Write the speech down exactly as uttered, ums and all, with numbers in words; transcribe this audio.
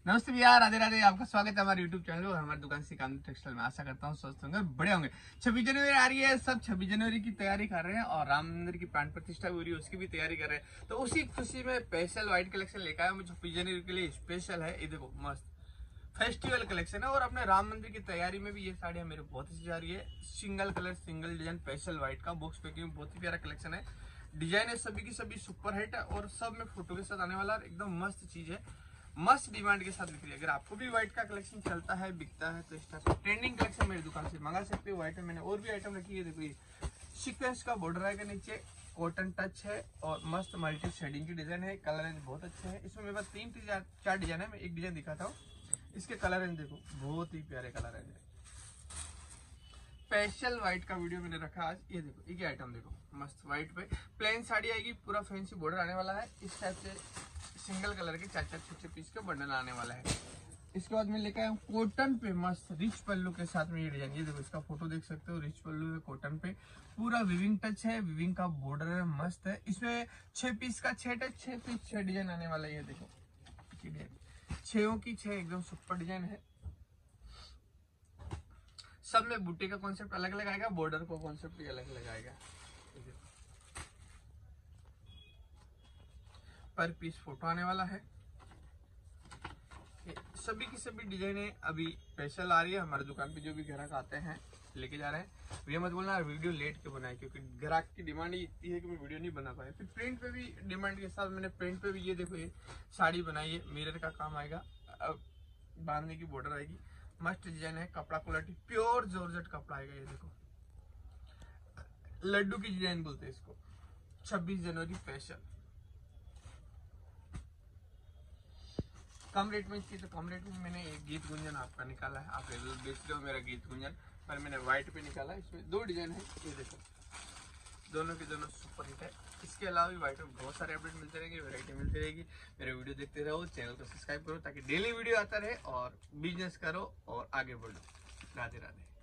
नमस्ते भैया, राधे राधे। आपका स्वागत है हमारे यूट्यूब चैनल और हमारी दुकान श्रीकांत टेक्सटाइल में। आशा करता हूँ स्वस्थ होंगे, बड़े होंगे। छब्बीस जनवरी आ रही है, सब छब्बीस जनवरी की तैयारी कर रहे हैं और राम मंदिर की प्राण प्रतिष्ठा हो रही है, उसकी भी तैयारी कर रहे हैं। तो उसी खुशी में स्पेशल व्हाइट कलेक्शन लेकर आया हूँ। छब्बीस जनवरी के लिए स्पेशल है। ये देखो मस्त फेस्टिवल कलेक्शन है और अपने राम मंदिर की तैयारी में भी ये साड़ियाँ मेरे बहुत अच्छी जा रही है। Single colour single design special white का बॉक्स पैकिंग, बहुत ही प्यारा कलेक्शन है। डिजाइन है सभी की सभी सुपर हिट है और सब में फोटो के साथ आने वाला एकदम मस्त चीज है। मस्त डिमांड के साथ बिक रही है। अगर आपको भी व्हाइट का कलेक्शन चलता है, बिकता है, तो इस टाइप का ट्रेंडिंग कलेक्शन मेरी दुकान से मंगा सकते हो। व्हाइट में मैंने और भी आइटम रखी है। देखो ये सीक्वेंस का बॉर्डर आएगा, नीचे कॉटन टच है और मस्त मल्टी शेडिंग की डिजाइन है। कलर रेंज बहुत अच्छे है। इसमें मेरे पास तीन चार डिजाइन है। मैं एक डिजाइन दिखाता हूँ। इसके कलर रेंज देखो, बहुत ही प्यारे कलर रेंज है। स्पेशल व्हाइट का वीडियो मैंने रखा आज। ये देखो एक आइटम देखो, मस्त व्हाइट पे प्लेन साड़ी आएगी, पूरा फैंसी बॉर्डर आने वाला है। इस टाइप से सिंगल कलर के चार चार छह छह पीस का बंडल आने वाला है। इसके बाद मैं लेकर आया हूँ कॉटन पे मस्त रिच पल्लू के साथ में ये डिजाइन। ये देखो इसका फोटो देख सकते हो, रिच पल्लू है कॉटन पे, पूरा विविंग टच है, विविंग का बॉर्डर है, मस्त है। इसमें छह पीस का छह टच छह पीस छह डिजाइन आने वाला है। ये देखो छो की छह एकदम सुपर डिजाइन है। सब में बूटे का कॉन्सेप्ट अलग अलग आएगा, बॉर्डर का कॉन्सेप्ट भी अलग अलग आएगा। पर पीस फोटो आने वाला है। सभी की सभी डिजाइने अभी स्पेशल आ रही है हमारी दुकान पे। जो भी ग्राहक आते हैं लेके जा रहे हैं, भैया मत बोलना वीडियो लेट के बनाए, क्योंकि ग्राहक की डिमांड इतनी है कि मैं वीडियो नहीं बना पाया। फिर प्रिंट पे भी डिमांड के साथ मैंने प्रिंट पे भी ये देखो ये साड़ी बनाई है, मिरर का काम आएगा, बांधने की बॉर्डर आएगी, मस्त डिजाइन है। कपड़ा क्वालिटी प्योर जॉर्जेट कपड़ा आएगा। ये देखो लड्डू की डिजाइन बोलते हैं इसको। छब्बीस जनवरी स्पेशल कम रेट में थी, तो कम रेट में मैंने एक गीत गुंजन आपका निकाला है। आप बेच रहे हो मेरा गीत गुंजन, पर मैंने व्हाइट पे निकाला है। इसमें दो डिजाइन है, ये देखो दोनों के दोनों सुपर हिट है। इसके अलावा भी व्हाइट में बहुत सारे अपडेट मिलते रहेंगे, वैरायटी मिलती रहेगी। मेरे वीडियो देखते रहो, चैनल को सब्सक्राइब करो ताकि डेली वीडियो आता रहे और बिजनेस करो और आगे बढ़ो। राधे राधे।